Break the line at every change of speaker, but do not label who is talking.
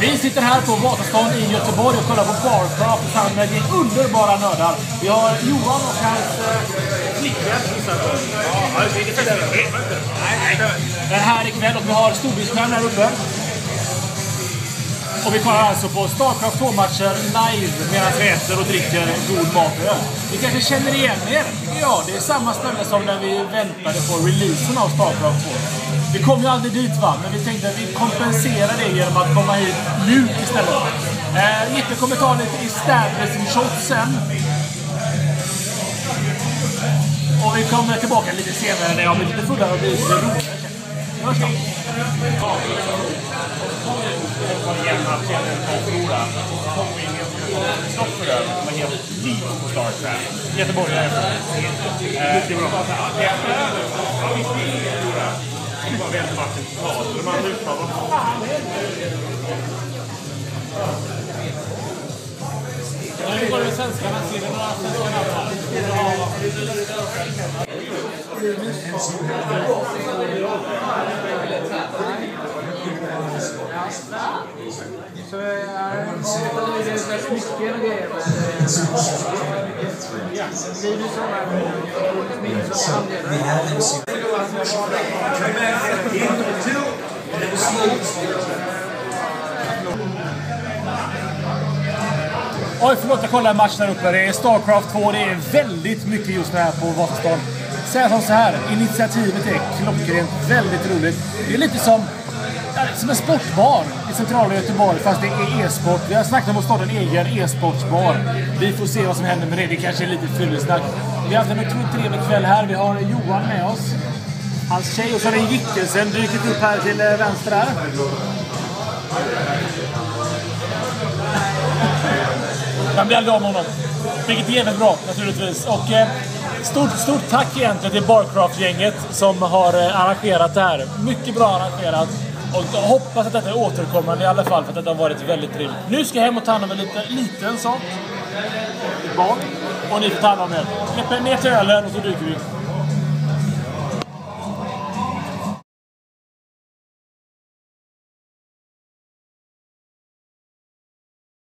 Vi sitter här på Vasastan i Göteborg och kollar på Barcraft tillsammans med de underbara nördar. Vi har Johan och hans flickvän. Den här ikväll och vi har storbildsskärm här uppe. Och vi kollar alltså på Starcraft 2-matcher live medan vi äter och dricker god mat. Ni kanske känner igen er? Ja, det är samma ställe som när vi väntade på releasen av Starcraft 2. Vi kom ju aldrig dit, va? Men vi tänkte att vi kompenserar det genom att komma hit nu istället. Jippe kommer ta lite establishing shots sen. Och vi kommer tillbaka lite senare när jag blir lite fullare och blir lite roligare. Hörs då! Göteborg är mycket bra. Nu går det svenskarna, ser det några svenska namn så det är väldigt mycket grejer. Oj, förlåt, jag kollar en match där uppe. Det är Starcraft 2, det är väldigt mycket just nu här på Vasastan. Säg som så här, initiativet är klockrent, väldigt roligt. Det är lite som en sportbar i centrala Göteborg, fast det är e-sport. Vi har snackat om att starta en egen e-sportsbar. Vi får se vad som händer med det, det kanske är lite fyllesnack. Vi har haft en otroligt trevlig kväll här, vi har Johan med oss. Hans tjej och så har en Gickelsen dykt upp här till vänster här. Man blir aldrig av med honom. Vilket är jävligt bra naturligtvis. Och stort tack egentligen till Barcraft-gänget som har arrangerat det här. Mycket bra arrangerat. Och jag hoppas att detta är återkommande i alla fall, för att det har varit väldigt trevligt. Nu ska jag hem och ta hand om en liten sak. Barn. Och ni får ta hand om er. Släpp ner till ölen och så dyker vi.